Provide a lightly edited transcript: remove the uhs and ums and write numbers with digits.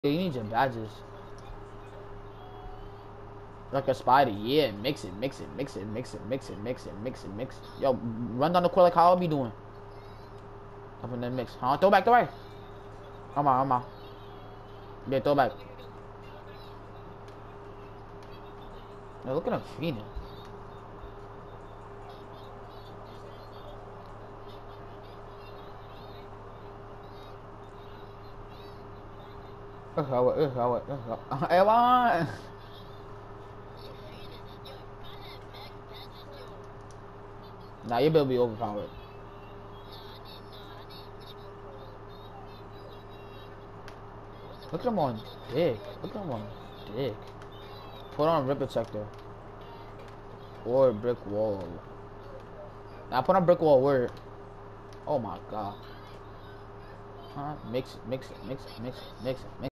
You need your badges. Like a spider, yeah. Mix it, mix it, mix it, mix it, mix it, mix it, mix it, mix it. Yo, run down the court like how I'll be doing. Up in that mix. Huh? Throw back, throw back. I'm out, I'm out. Yeah, throw back. Yo, look at him feeding. Ewan! Nah, you better be overpowered. Look at him on dick. Look at him on dick. Put on rip protector. Or brick wall. Now put on brick wall word. Oh my god. Huh? Mix it, mix it, mix it, mix it, mix it, mix it.